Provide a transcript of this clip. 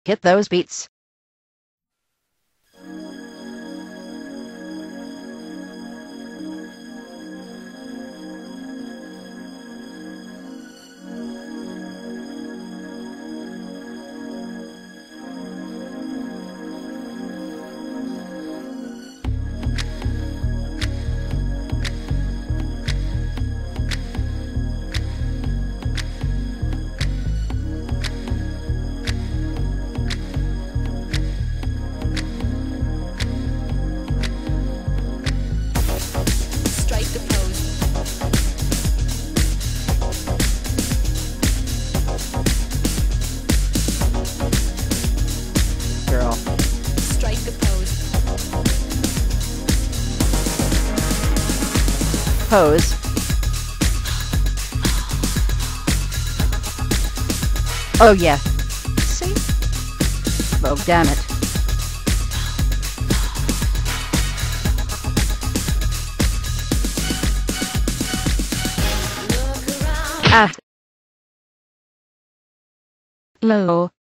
Hit those beats. Girl. Strike the pose. Pose. Oh yeah. See? Oh damn it. Ah. Low.